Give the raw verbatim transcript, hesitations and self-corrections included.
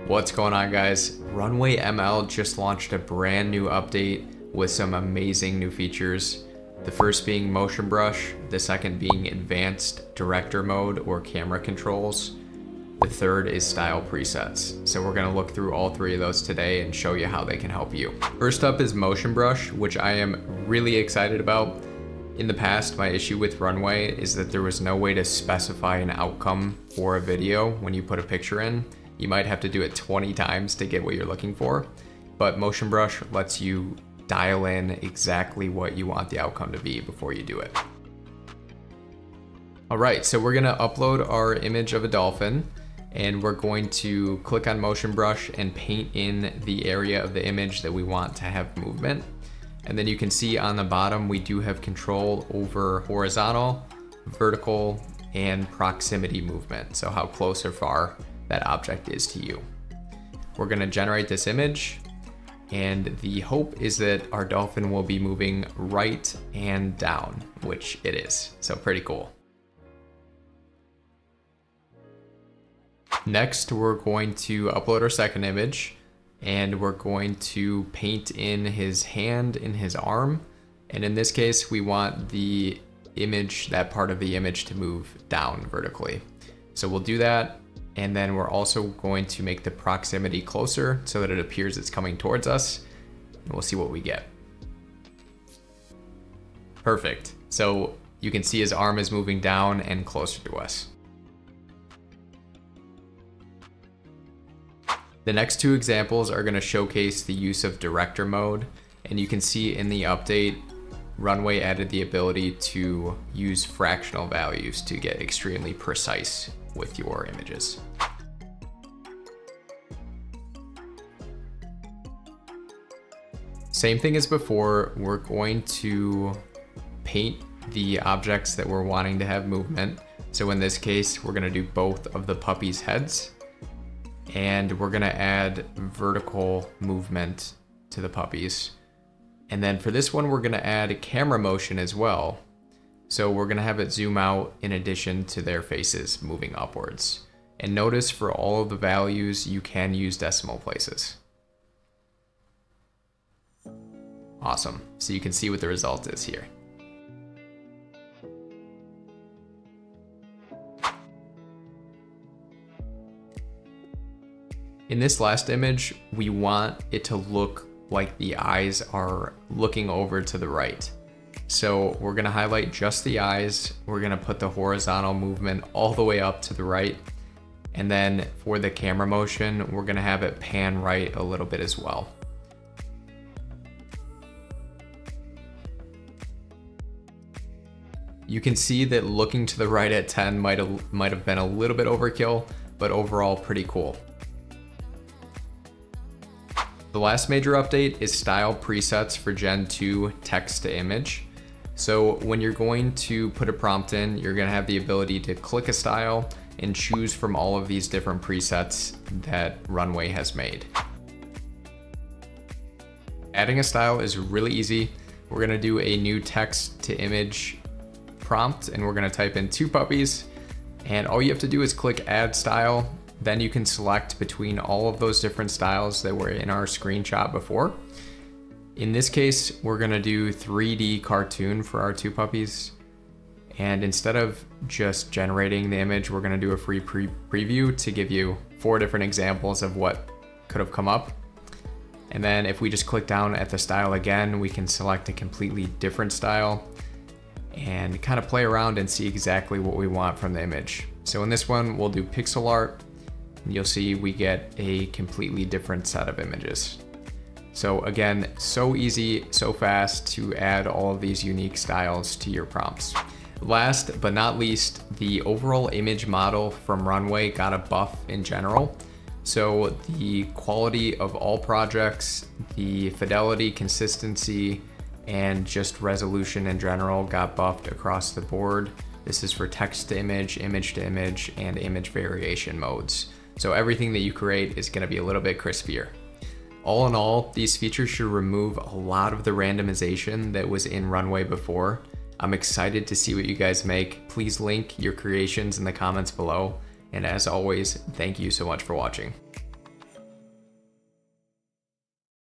What's going on, guys? Runway M L just launched a brand new update with some amazing new features. The first being motion brush, the second being advanced director mode or camera controls. The third is style presets. So we're gonna look through all three of those today and show you how they can help you. First up is motion brush, which I am really excited about. In the past, my issue with Runway is that there was no way to specify an outcome for a video when you put a picture in. You might have to do it twenty times to get what you're looking for, but motion brush lets you dial in exactly what you want the outcome to be before you do it. All right, so we're gonna upload our image of a dolphin, and we're going to click on motion brush and paint in the area of the image that we want to have movement. And then you can see on the bottom, we do have control over horizontal, vertical, and proximity movement. So how close or far that object is to you. We're gonna generate this image, and the hope is that our dolphin will be moving right and down, which it is, so pretty cool. Next, we're going to upload our second image, and we're going to paint in his hand and his arm. And in this case, we want the image, that part of the image to move down vertically. So we'll do that. And then we're also going to make the proximity closer so that it appears it's coming towards us. And we'll see what we get. Perfect. So you can see his arm is moving down and closer to us. The next two examples are going to showcase the use of director mode. And you can see in the update, Runway added the ability to use fractional values to get extremely precise with your images. Same thing as before, we're going to paint the objects that we're wanting to have movement. So in this case, we're gonna do both of the puppies' heads, and we're gonna add vertical movement to the puppies. And then for this one, we're gonna add camera motion as well. So we're gonna have it zoom out in addition to their faces moving upwards. And notice for all of the values, you can use decimal places. Awesome, so you can see what the result is here. In this last image, we want it to look like the eyes are looking over to the right. So we're gonna highlight just the eyes. We're gonna put the horizontal movement all the way up to the right. And then for the camera motion, we're gonna have it pan right a little bit as well. You can see that looking to the right at ten might have, might have been a little bit overkill, but overall pretty cool. The last major update is style presets for Gen two text to image. So when you're going to put a prompt in, you're gonna have the ability to click a style and choose from all of these different presets that Runway has made. Adding a style is really easy. We're gonna do a new text to image prompt, and we're gonna type in two puppies, and all you have to do is click add style. Then you can select between all of those different styles that were in our screenshot before. In this case, we're gonna do three D cartoon for our two puppies. And instead of just generating the image, we're gonna do a free pre preview to give you four different examples of what could have come up. And then if we just click down at the style again, we can select a completely different style and kind of play around and see exactly what we want from the image. So in this one, we'll do pixel art. And you'll see we get a completely different set of images. So again, so easy, so fast to add all of these unique styles to your prompts. Last but not least, the overall image model from Runway got a buff in general. So the quality of all projects, the fidelity, consistency, and just resolution in general got buffed across the board. This is for text to image, image to image, and image variation modes. So everything that you create is gonna be a little bit crispier. All in all, these features should remove a lot of the randomization that was in Runway before. I'm excited to see what you guys make. Please link your creations in the comments below. And as always, thank you so much for watching.